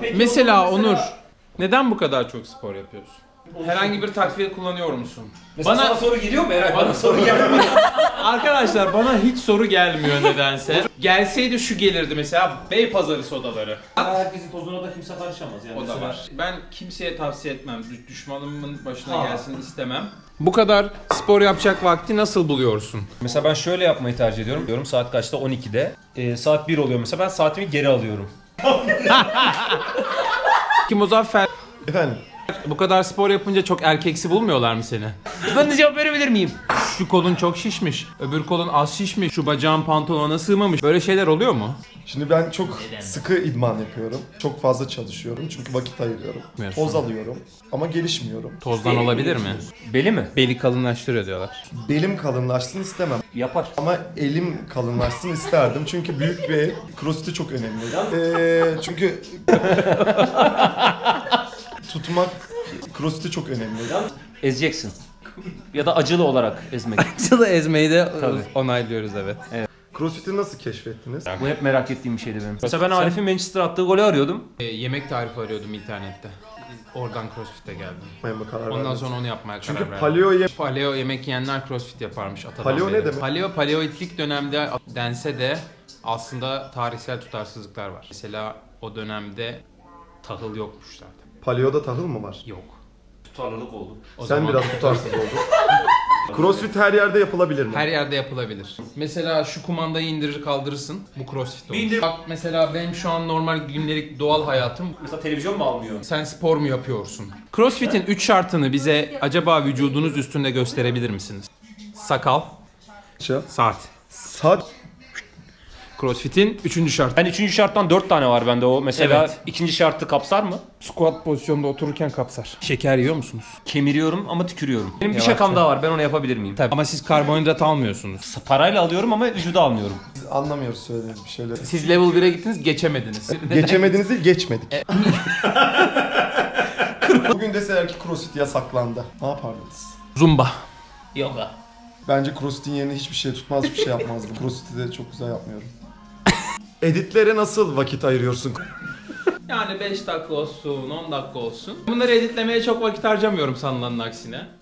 Mesela Onur, neden bu kadar çok spor yapıyorsun? Herhangi bir takviye kullanıyor musun? Mesela sana soru geliyor mu Eray? Bana soru gelmiyor. Arkadaşlar bana hiç soru gelmiyor nedense. Gelseydi şu gelirdi mesela, Beypazarı sodaları. Herkesin tozuna da kimse karışamaz yani. O da var. Ben kimseye tavsiye etmem. Düşmanımın başına gelsin istemem. Bu kadar spor yapacak vakti nasıl buluyorsun? Mesela ben şöyle yapmayı tercih ediyorum. Diyorum saat kaçta? 12'de. Saat 1 oluyor mesela, ben saatimi geri alıyorum. Ki Muzaffer, Efendim? bu kadar spor yapınca çok erkeksi bulmuyorlar mı seni? Ben de cevap verebilir miyim? Şu kolun çok şişmiş, öbür kolun az şişmiş, şu bacağın pantolona sığmamış. Böyle şeyler oluyor mu? Şimdi ben çok sıkı idman yapıyorum. Çok fazla çalışıyorum çünkü vakit ayırıyorum. Yapmıyorsun. Toz alıyorum ama gelişmiyorum. Tozdan olabilir mi? Beli mi? Beli kalınlaştırıyor diyorlar. Belim kalınlaşsın istemem. Yapar. Ama elim kalınlaşsın isterdim çünkü büyük bir el, crossfit'i çok önemli. Çünkü tutmak crossfit'i çok önemli. Ezeceksin. Ya da acılı olarak ezmek. Acılı ezmeyi de Tabii. onaylıyoruz evet. Crossfit'i nasıl keşfettiniz? Bu hep merak ettiğim bir şeydi benim. Mesela ben Arif'in Manchester attığı golü arıyordum. Yemek tarifi arıyordum internette. Oradan CrossFit'e geldim. Karar Ondan verdim. sonra onu yapmaya karar Çünkü verdim. Paleo yemek yiyenler CrossFit yaparmış atadan Paleo beri. ne demek? Paleolitik dönemde dense de aslında tarihsel tutarsızlıklar var. Mesela o dönemde tahıl yokmuş zaten. Paleo'da tahıl mı var? Yok. Tutarlılık oldu. Sen biraz tutarsız oldun. Crossfit her yerde yapılabilir mi? Her yerde yapılabilir. Mesela şu kumandayı indirir kaldırırsın. Bu CrossFit olur. İndir. Bak mesela benim şu an normal gündelik doğal hayatım. Mesela televizyon mu almıyor? Sen spor mu yapıyorsun? CrossFit'in 3 şartını bize acaba vücudunuz üstünde gösterebilir misiniz? Sakal, saat. Saat CrossFit'in 3. şartı. Ben 3. şarttan 4 tane var bende o. Mesela Evet. 2. şartı kapsar mı? Squat pozisyonda otururken kapsar. Şeker yiyor musunuz? Kemiriyorum ama tükürüyorum. Benim bir Yavaşça. şakam daha var. Ben onu yapabilir miyim? Tabii. Ama siz karbonhidrat almıyorsunuz. Parayla alıyorum ama vücuda almıyorum. biz anlamıyoruz söylediğiniz bir şeyleri. Siz level 1'e gittiniz, geçemediniz. Geçemediniz değil, geçmedik. Bugün deseler ki CrossFit yasaklandı. Ne yapardınız? Zumba. Yoga. Bence CrossFit'in yerine hiçbir şey tutmaz, hiçbir şey yapmazdım. CrossFit'i de çok güzel yapmıyorum. Editlere nasıl vakit ayırıyorsun? Yani 5 dakika olsun, 10 dakika olsun. Bunları editlemeye çok vakit harcamıyorum sanılanın aksine.